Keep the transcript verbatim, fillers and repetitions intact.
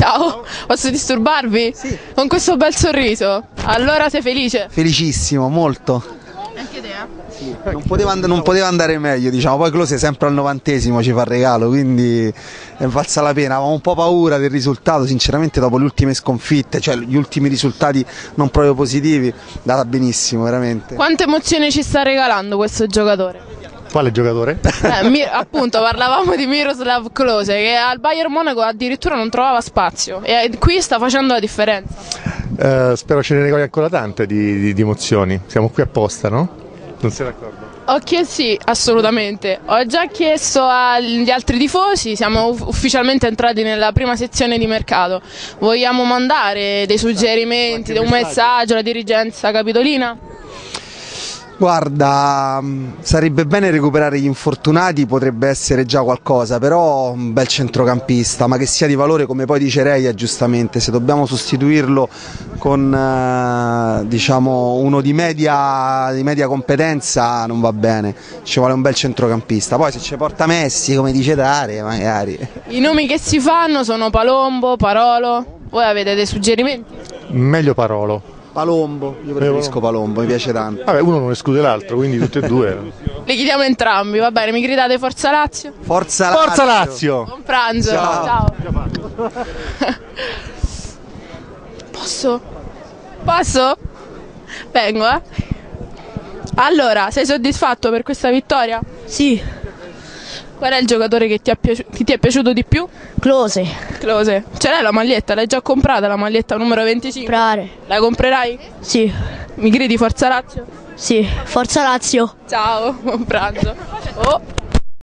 Ciao, posso disturbarvi? Sì. Con questo bel sorriso. Allora sei felice? Felicissimo, molto. Anche te, eh? Sì. Non poteva, and- non poteva andare meglio, diciamo. Poi Close sempre al novantesimo ci fa il regalo, quindi è valsa la pena. Avevamo un po' paura del risultato, sinceramente, dopo le ultime sconfitte, cioè gli ultimi risultati non proprio positivi, è andata benissimo, veramente. Quante emozioni ci sta regalando questo giocatore? Quale giocatore? Eh, mi- appunto parlavamo di Miroslav Klose che al Bayern Monaco addirittura non trovava spazio e qui sta facendo la differenza. Eh, spero ce ne regali ancora tante di, di, di emozioni. Siamo qui apposta, no? Non sei d'accordo? Ho chiesto sì, assolutamente. Ho già chiesto agli altri tifosi, siamo uff- ufficialmente entrati nella prima sezione di mercato. Vogliamo mandare dei suggerimenti, un messaggio alla dirigenza capitolina? Guarda, mh, sarebbe bene recuperare gli infortunati, potrebbe essere già qualcosa, però un bel centrocampista, ma che sia di valore, come poi dice Reia giustamente, se dobbiamo sostituirlo con eh, diciamo uno di media, di media competenza non va bene, ci vuole un bel centrocampista, poi se ci porta Messi, come dice Dare, magari. I nomi che si fanno sono Palombo, Parolo. Voi avete dei suggerimenti? Meglio Parolo. Palombo, io preferisco Palombo, mi piace tanto. Vabbè, uno non esclude l'altro, quindi tutti e due. Li chiediamo entrambi, va bene, mi gridate Forza Lazio? Forza Lazio! Forza Lazio! Buon pranzo, Ciao. ciao. Posso? Posso? Vengo, eh. Allora, sei soddisfatto per questa vittoria? Sì, Qual è il giocatore che ti, ha piaci- che ti è piaciuto di più? Close, Close. Ce l'hai la maglietta? L'hai già comprata la maglietta numero venticinque? Prare, La comprerai? sì, Mi gridi Forza Lazio? sì, Forza Lazio. Ciao, buon pranzo. Oh.